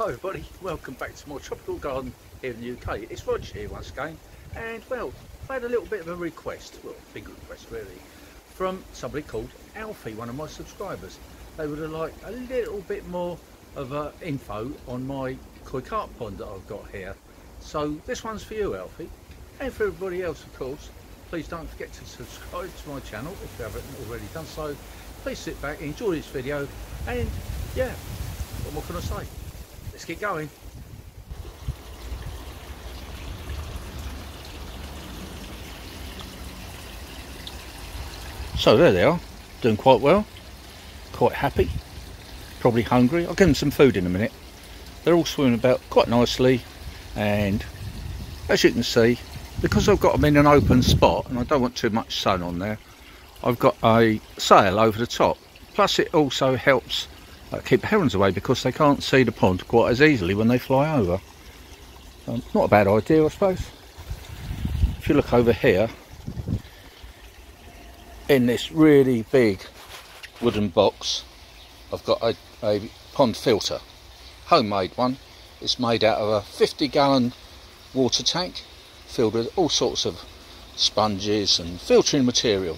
Hi everybody, welcome back to my tropical garden here in the UK. It's Roger here once again, and well, I've had a little bit of a request, well, a big request really, from somebody called Alfie, one of my subscribers. They would have liked a little bit more of info on my koi carp pond that I've got here. So this one's for you, Alfie, and for everybody else of course. Please don't forget to subscribe to my channel if you haven't already done so. Please sit back, enjoy this video, and yeah, what more can I say? Let's get going. So there they are, doing quite well, quite happy, probably hungry. I'll give them some food in a minute. They're all swimming about quite nicely, and as you can see, because I've got them in an open spot and I don't want too much sun on there, I've got a sail over the top. Plus it also helps keep the herons away because they can't see the pond quite as easily when they fly over. Not a bad idea, I suppose. If you look over here, in this really big wooden box, I've got a pond filter, homemade one. It's made out of a 50-gallon water tank filled with all sorts of sponges and filtering material.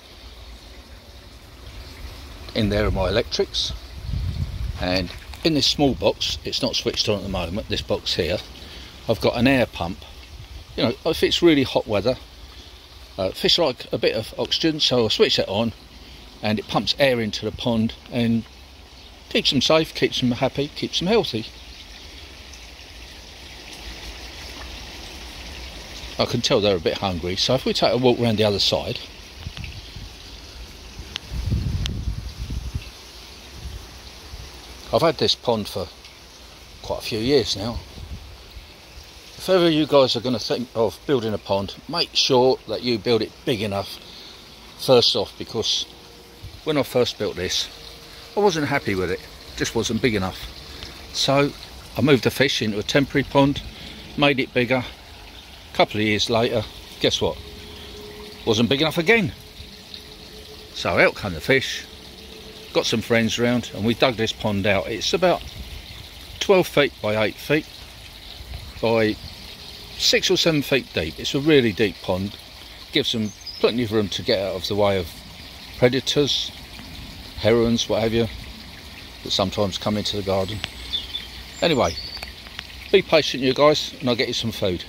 In there are my electrics, and in this small box, it's not switched on at the moment, this box here, I've got an air pump. You know, if it's really hot weather, fish like a bit of oxygen, so I'll switch that on and it pumps air into the pond and keeps them safe, keeps them happy, keeps them healthy. I can tell they're a bit hungry, so if we take a walk around the other side, I've had this pond for quite a few years now. If ever you guys are going to think of building a pond, make sure that you build it big enough first off, because when I first built this, I wasn't happy with it. It just wasn't big enough. So I moved the fish into a temporary pond, made it bigger. A couple of years later, guess what? Wasn't big enough again. So out came the fish. Got some friends around and we dug this pond out. It's about 12 feet by 8 feet by 6 or 7 feet deep. It's a really deep pond. Gives them plenty of room to get out of the way of predators, herons, what have you, that sometimes come into the garden. Anyway, be patient you guys, and I'll get you some food.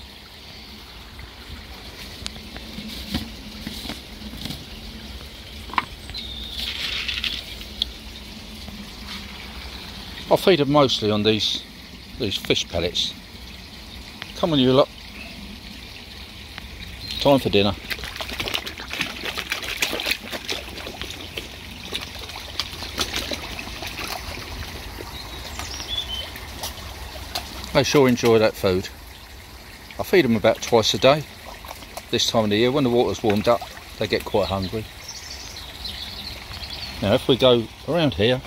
I feed them mostly on these fish pellets. Come on you lot, time for dinner. They sure enjoy that food. I feed them about twice a day. This time of the year, when the water's warmed up, they get quite hungry. Now if we go around here,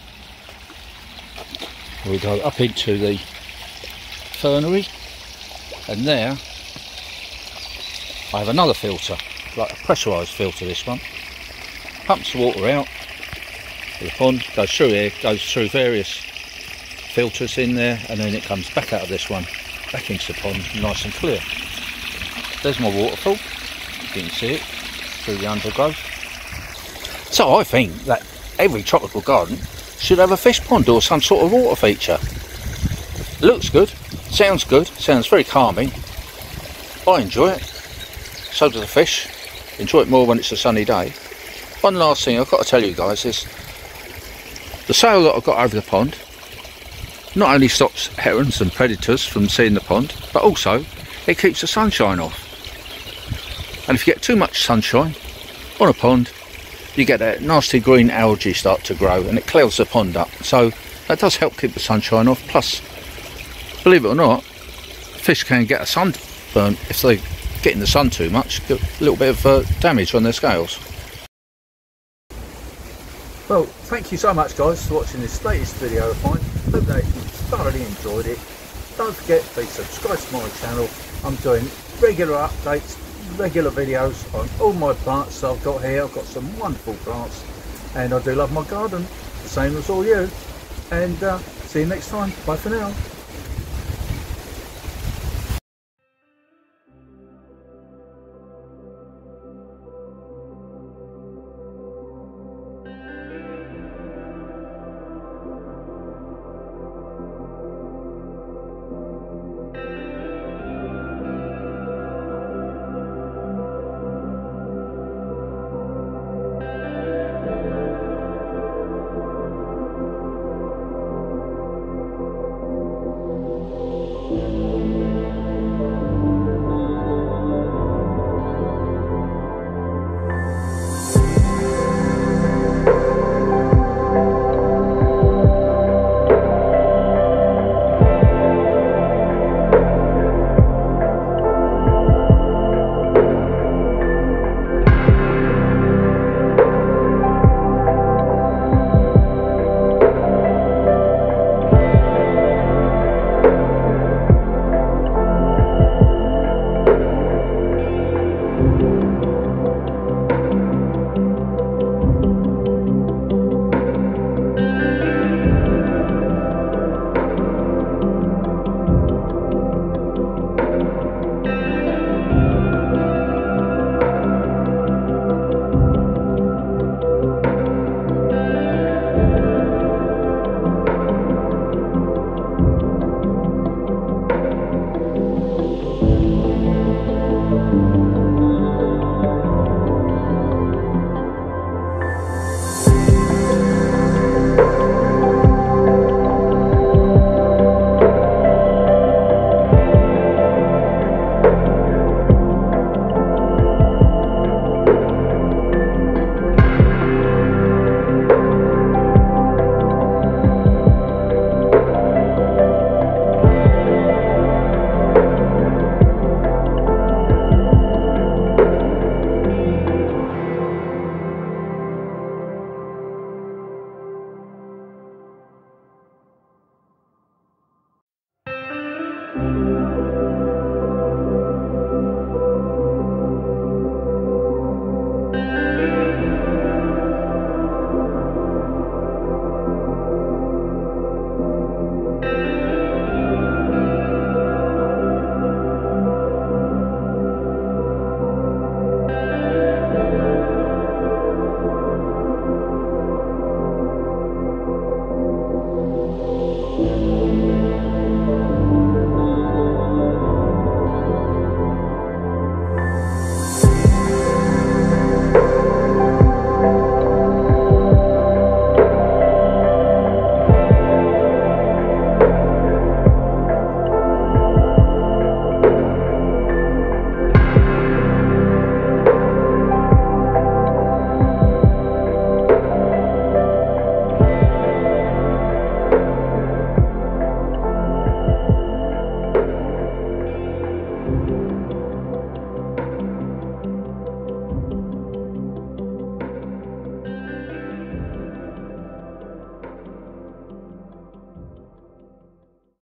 we go up into the fernery, and there I have another filter, like a pressurised filter this one. Pumps the water out of the pond, goes through here, goes through various filters in there, and then it comes back out of this one, back into the pond, nice and clear. There's my waterfall, you can see it through the undergrowth. So I think that every tropical garden should have a fish pond or some sort of water feature. Looks good, sounds very calming. I enjoy it, so do the fish. Enjoy it more when it's a sunny day. One last thing I've got to tell you guys is the sail that I've got over the pond not only stops herons and predators from seeing the pond, but also it keeps the sunshine off. And if you get too much sunshine on a pond, you get that nasty green algae start to grow and it clouds the pond up. So that does help keep the sunshine off. Plus, believe it or not, fish can get a sunburn if they get in the sun too much, get a little bit of damage on their scales. Well, thank you so much guys for watching this latest video of mine. Hope that you thoroughly enjoyed it. Don't forget, please subscribe to my channel. I'm doing regular updates, regular videos on all my plants I've got here. I've got some wonderful plants and I do love my garden, the same as all you. And See you next time. Bye for now.